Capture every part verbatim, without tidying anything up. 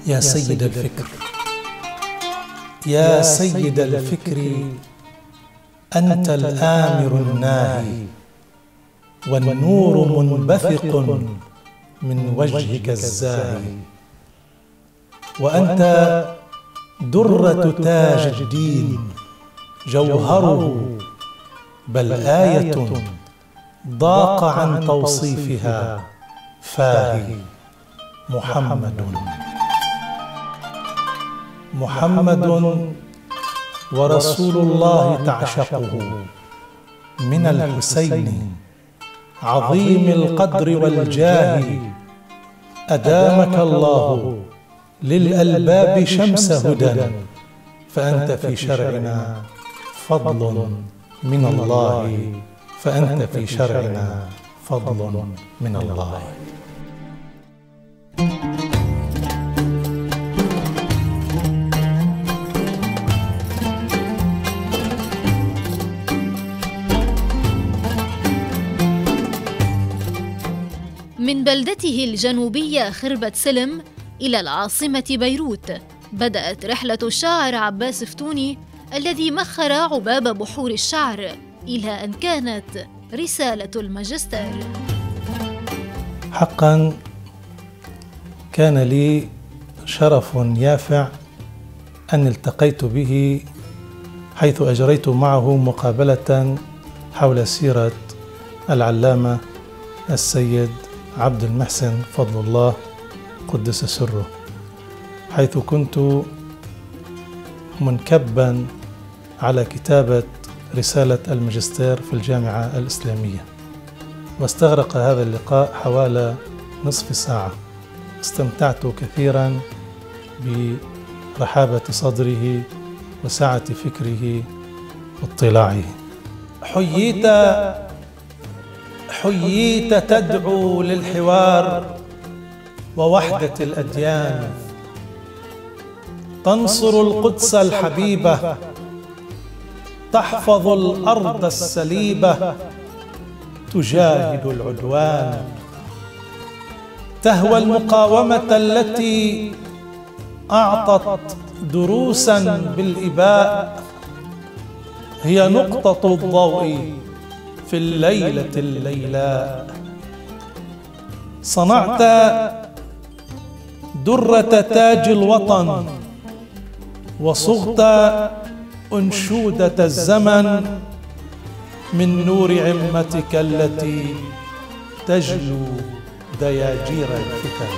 يا سيد الفكر، يا سيد الفكر، أنت الآمر الناهي، والنور منبثق من وجهك الزاهي، وأنت درة تاج الدين، جوهره بل آية ضاق عن توصيفها فاهي. محمد محمد ورسول الله تعشقه، من الحسين عظيم القدر والجاه، أدامك الله للألباب شمس هدى، فأنت في شرعنا فضل من الله، فأنت في شرعنا فضل من الله. من بلدته الجنوبية خربة سلم إلى العاصمة بيروت، بدأت رحلة الشاعر عباس فتوني الذي مخر عباب بحور الشعر، إلى أن كانت رسالة الماجستير. حقاً كان لي شرف يافع أن التقيت به، حيث أجريت معه مقابلة حول سيرة العلامة السيد عبد المحسن فضل الله قدس سره، حيث كنت منكباً على كتابة رسالة الماجستير في الجامعة الإسلامية، واستغرق هذا اللقاء حوالي نصف ساعة. استمتعت كثيراً برحابة صدره وسعة فكره واطلاعه. حييت حييت تدعو للحوار ووحدة الأديان، تنصر القدس الحبيبة، تحفظ الأرض السليبة، تجاهد العدوان، تهوى المقاومة التي أعطت دروساً بالإباء، هي نقطة الضوء في الليلة الليلاء. صنعت درة تاج الوطن، وصغت أنشودة الزمن من نور عمتك التي تجلو دياجير الفتن.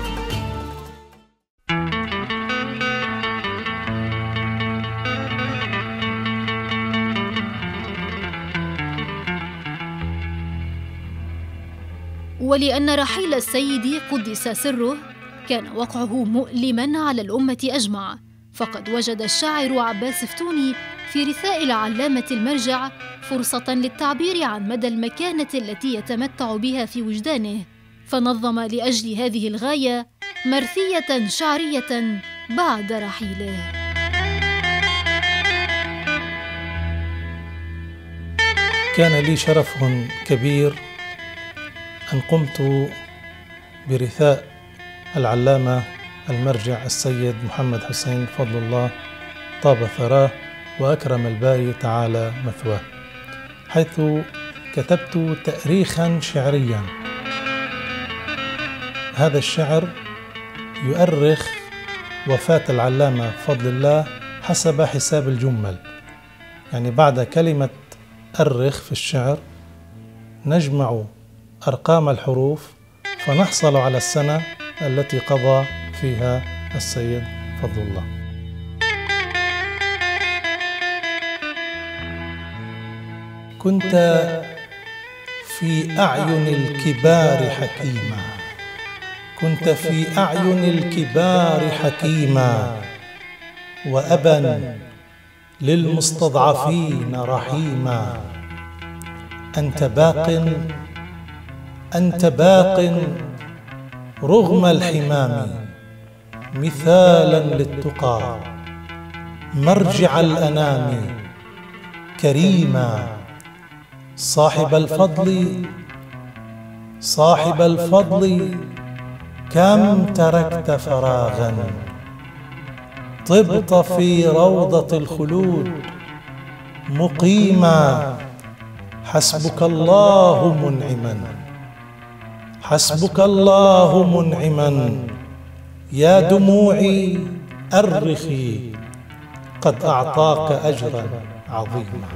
ولأن رحيل السيد قدس سره كان وقعه مؤلماً على الأمة أجمع، فقد وجد الشاعر عباس فتوني في رثاء العلامة المرجع فرصة للتعبير عن مدى المكانة التي يتمتع بها في وجدانه، فنظم لأجل هذه الغاية مرثية شعرية بعد رحيله. كان لي شرف كبير أن قمت برثاء العلامة المرجع السيد محمد حسين فضل الله طاب ثراه وأكرم الباري تعالى مثواه، حيث كتبت تأريخاً شعرياً. هذا الشعر يؤرخ وفاة العلامة فضل الله حسب حساب الجمل، يعني بعد كلمة أرخ في الشعر نجمع أرقام الحروف فنحصل على السنة التي قضى فيها السيد فضل الله. كنت في أعين الكبار حكيما، كنت في أعين الكبار حكيما، وأبا للمستضعفين رحيما. أنت باق أنت باق رغم الحمام، مثالا للتقى مرجع الأنام، كريما صاحب الفضل صاحب الفضل كم تركت فراغا طبت في روضة الخلود مقيما. حسبك الله منعما، حسبك الله منعما. يا دموعي أرخي، قد أعطاك أجرا عظيما.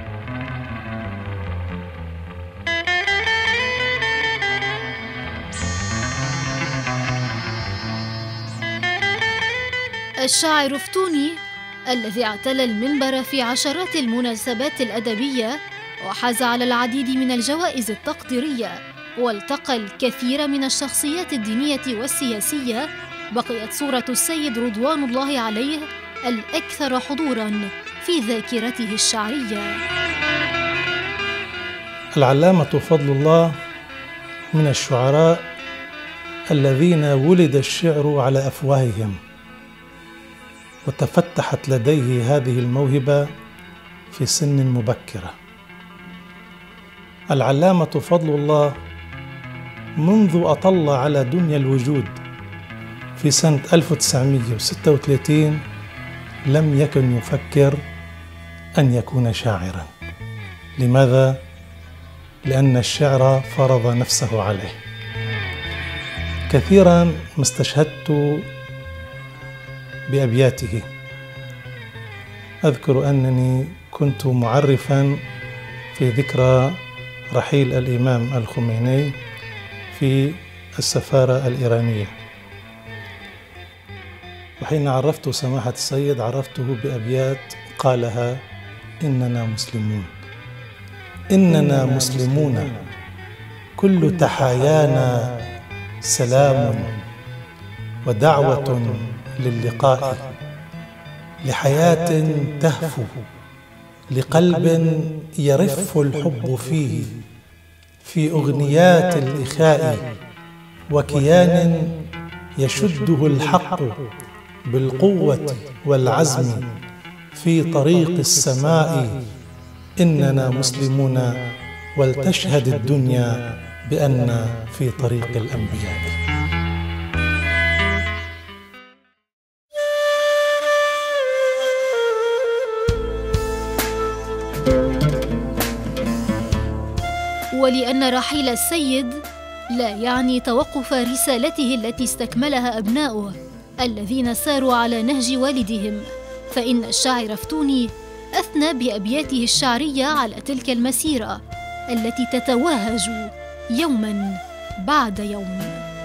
الشاعر فتوني الذي اعتلى المنبر في عشرات المناسبات الأدبية وحاز على العديد من الجوائز التقديرية والتقى الكثير من الشخصيات الدينية والسياسية، بقيت صورة السيد رضوان الله عليه الأكثر حضوراً في ذاكرته الشعرية. العلامة فضل الله من الشعراء الذين ولد الشعر على أفواههم، وتفتحت لديه هذه الموهبة في سن مبكرة. العلامة فضل الله منذ أطل على دنيا الوجود في سنة ألف وتسعمائة وستة وثلاثين لم يكن يفكر أن يكون شاعراً. لماذا؟ لأن الشعر فرض نفسه عليه. كثيراً ما استشهدت بأبياته. أذكر أنني كنت معرفاً في ذكرى رحيل الإمام الخميني في السفارة الإيرانية، وحين عرفت سماحة السيد عرفته بأبيات قالها: إننا مسلمون، إننا مسلمون، كل تحايانا سلام ودعوة للقاء، لحياة تهفو، لقلب يرف الحب فيه، في أغنيات الإخاء، وكيان يشده الحق بالقوة والعزم في طريق السماء. إننا مسلمون، ولتشهد الدنيا بأن في طريق الأنبياء. ولأن رحيل السيد لا يعني توقف رسالته التي استكملها أبناؤه الذين ساروا على نهج والدهم، فإن الشاعر فتوني أثنى بأبياته الشعرية على تلك المسيرة التي تتوهج يوماً بعد يوم.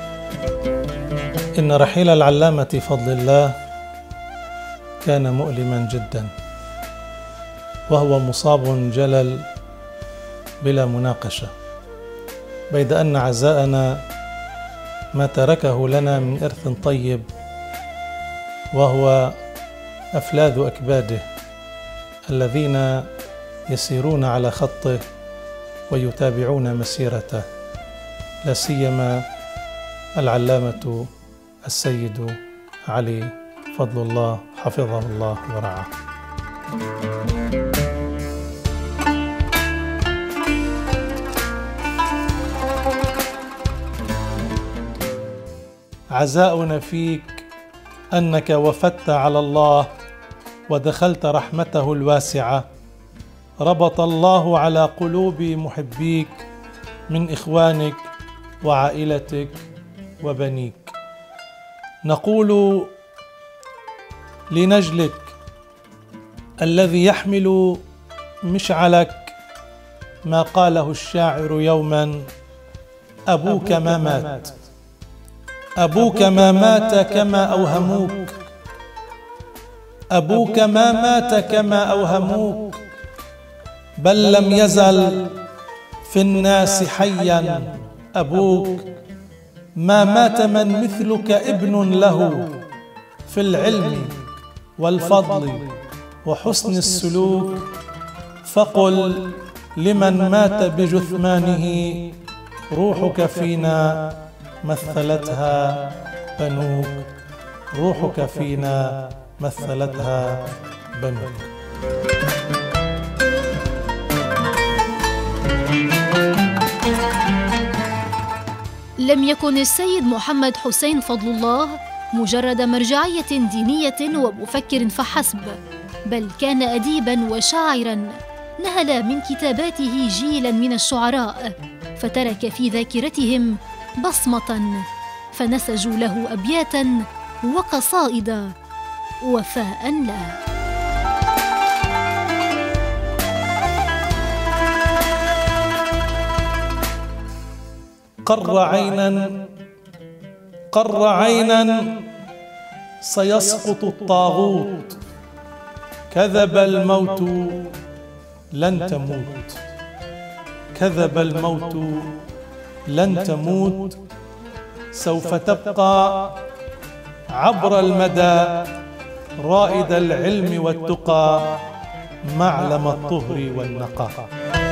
إن رحيل العلامة فضل الله كان مؤلماً جداً، وهو مصاب جلل بلا مناقشة، بيد أن عزاءنا ما تركه لنا من إرث طيب، وهو أفلاذ أكباده الذين يسيرون على خطه ويتابعون مسيرته، لا سيما العلامة السيد علي فضل الله حفظه الله ورعاه. عزاؤنا فيك أنك وفدت على الله ودخلت رحمته الواسعة. ربط الله على قلوب محبيك من إخوانك وعائلتك وبنيك. نقول لنجلك الذي يحمل مشعلك ما قاله الشاعر يوما: أبوك ما مات، أبوك ما مات كما أوهموك، أبوك ما مات كما أوهموك، بل لم يزل في الناس حيا أبوك. ما مات من مثلك ابن له في العلم والفضل وحسن السلوك. فقل لمن مات بجثمانه: روحك فينا مثلتها بنوك، روحك فينا مثلتها بنوك. لم يكن السيد محمد حسين فضل الله مجرد مرجعية دينية ومفكر فحسب، بل كان أديباً وشاعراً نهل من كتاباته جيلاً من الشعراء، فترك في ذاكرتهم بصمة، فنسجوا له أبياتاً وقصائد وفاء له. قر عينا قر عينا سيسقط الطاغوت، كذب الموت لن تموت، كذب الموت لن تموت، سوف تبقى عبر المدى رائد العلم والتقى، معلم الطهر والنقاء.